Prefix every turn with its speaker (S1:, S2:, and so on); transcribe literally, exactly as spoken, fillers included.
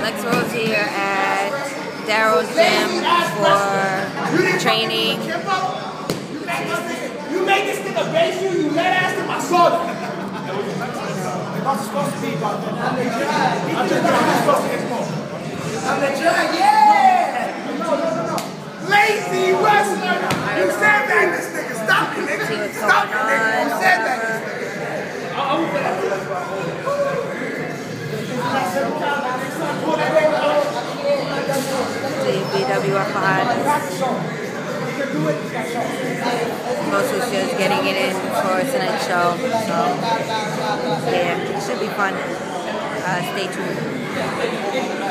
S1: Lex Rose here at Darrow's gym for training.
S2: You made this nigga base you, you let ass to my soul. That's supposed to be, but I'm the drag. I'm the drag. I'm supposed to get more. I'm the drag, yeah! No, no, no, no. Lazy wrestler! You said that this nigga. Stop it, nigga. Stop it, nigga. You said that this nigga. I will put that.
S1: B W F behind us. Most Sucios getting it in for tonight's show. So, yeah, it should be fun. Uh, stay tuned.